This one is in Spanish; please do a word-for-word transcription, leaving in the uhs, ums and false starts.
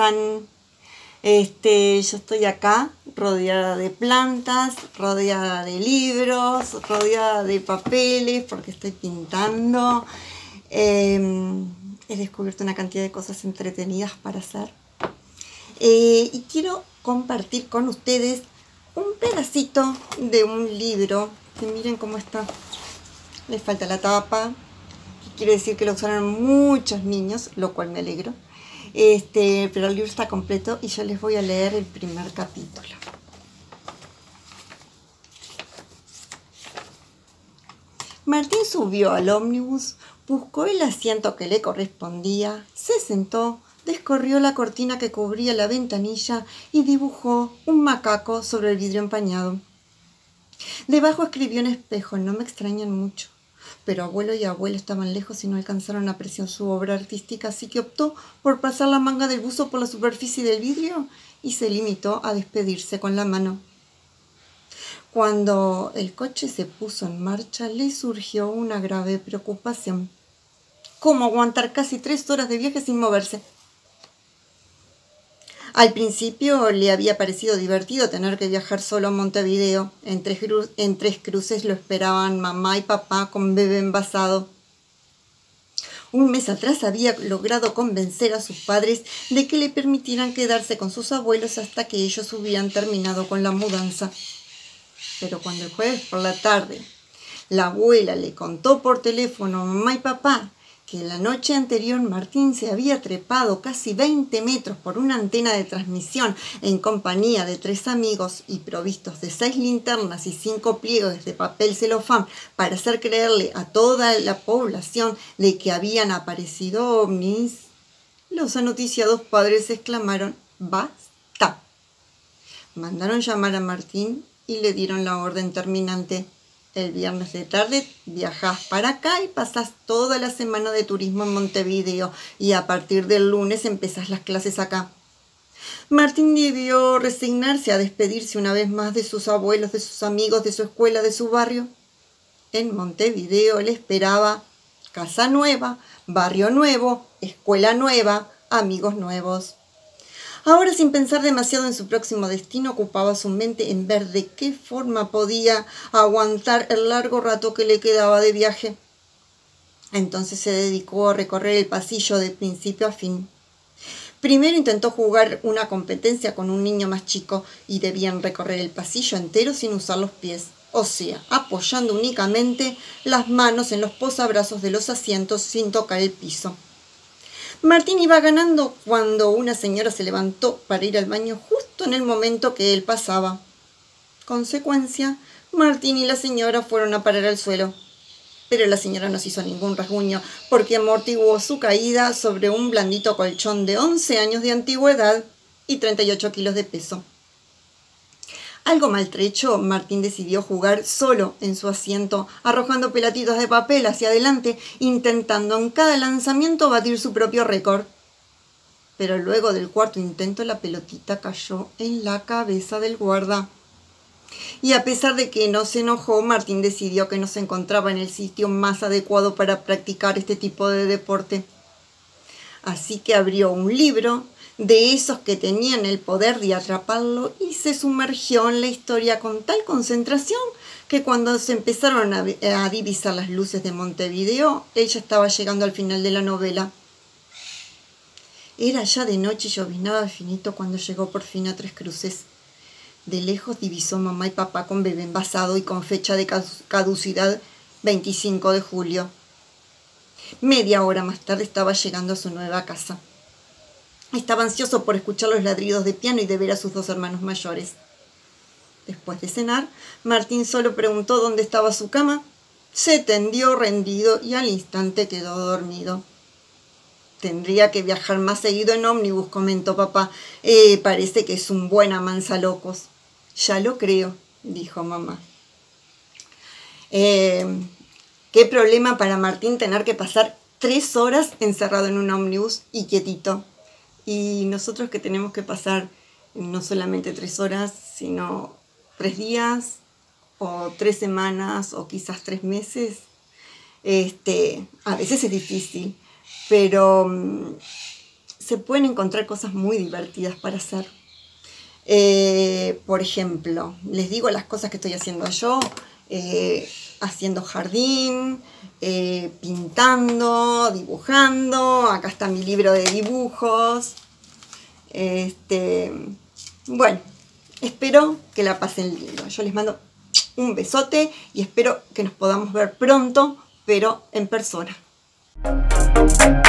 están? Este, yo estoy acá rodeada de plantas, rodeada de libros, rodeada de papeles porque estoy pintando. Eh, he descubierto una cantidad de cosas entretenidas para hacer. Eh, y quiero compartir con ustedes un pedacito de un libro que miren cómo está. Le falta la tapa. Quiere decir que lo usaron muchos niños, lo cual me alegro. Este, pero el libro está completo y yo les voy a leer el primer capítulo. Martín subió al ómnibus, buscó el asiento que le correspondía, se sentó, descorrió la cortina que cubría la ventanilla y dibujó un macaco sobre el vidrio empañado. Debajo escribió en espejo: no me extrañan mucho. Pero abuelo y abuela estaban lejos y no alcanzaron a apreciar su obra artística, así que optó por pasar la manga del buzo por la superficie del vidrio y se limitó a despedirse con la mano. Cuando el coche se puso en marcha, le surgió una grave preocupación. ¿Cómo aguantar casi tres horas de viaje sin moverse? Al principio le había parecido divertido tener que viajar solo a Montevideo. En Tres, Cru- en Tres Cruces lo esperaban mamá y papá con bebé envasado. Un mes atrás había logrado convencer a sus padres de que le permitieran quedarse con sus abuelos hasta que ellos hubieran terminado con la mudanza. Pero cuando el jueves por la tarde la abuela le contó por teléfono a mamá y papá que la noche anterior Martín se había trepado casi veinte metros por una antena de transmisión en compañía de tres amigos y provistos de seis linternas y cinco pliegues de papel celofán para hacer creerle a toda la población de que habían aparecido ovnis, los anoticiados padres exclamaron: ¡basta! Mandaron llamar a Martín y le dieron la orden terminante: el viernes de tarde viajás para acá y pasás toda la semana de turismo en Montevideo y a partir del lunes empezás las clases acá. Martín debió resignarse a despedirse una vez más de sus abuelos, de sus amigos, de su escuela, de su barrio. En Montevideo le esperaba casa nueva, barrio nuevo, escuela nueva, amigos nuevos. Ahora, sin pensar demasiado en su próximo destino, ocupaba su mente en ver de qué forma podía aguantar el largo rato que le quedaba de viaje. Entonces se dedicó a recorrer el pasillo de principio a fin. Primero intentó jugar una competencia con un niño más chico y debían recorrer el pasillo entero sin usar los pies, o sea, apoyando únicamente las manos en los posabrazos de los asientos sin tocar el piso. Martín iba ganando cuando una señora se levantó para ir al baño justo en el momento que él pasaba. Consecuencia, Martín y la señora fueron a parar al suelo. Pero la señora no se hizo ningún rasguño porque amortiguó su caída sobre un blandito colchón de once años de antigüedad y treinta y ocho kilos de peso. Algo maltrecho, Martín decidió jugar solo en su asiento, arrojando pelotitas de papel hacia adelante, intentando en cada lanzamiento batir su propio récord. Pero luego del cuarto intento, la pelotita cayó en la cabeza del guarda. Y a pesar de que no se enojó, Martín decidió que no se encontraba en el sitio más adecuado para practicar este tipo de deporte. Así que abrió un libro de esos que tenían el poder de atraparlo y se sumergió en la historia con tal concentración que cuando se empezaron a, a divisar las luces de Montevideo, ella estaba llegando al final de la novela. Era ya de noche y lloviznaba finito cuando llegó por fin a Tres Cruces. De lejos divisó mamá y papá con bebé envasado y con fecha de caducidad veinticinco de julio. Media hora más tarde estaba llegando a su nueva casa. Estaba ansioso por escuchar los ladridos de piano y de ver a sus dos hermanos mayores. Después de cenar, Martín solo preguntó dónde estaba su cama. Se tendió rendido y al instante quedó dormido. Tendría que viajar más seguido en ómnibus, comentó papá. Eh, parece que es un buen amansalocos. Ya lo creo, dijo mamá. Eh, qué problema para Martín tener que pasar tres horas encerrado en un ómnibus y quietito. Y nosotros que tenemos que pasar no solamente tres horas, sino tres días o tres semanas o quizás tres meses, este, a veces es difícil, pero se pueden encontrar cosas muy divertidas para hacer. Eh, por ejemplo, les digo las cosas que estoy haciendo yo, eh, haciendo jardín, eh, pintando, dibujando. Acá está mi libro de dibujos. Este, bueno, espero que la pasen lindo. Yo les mando un besote y espero que nos podamos ver pronto, pero en persona.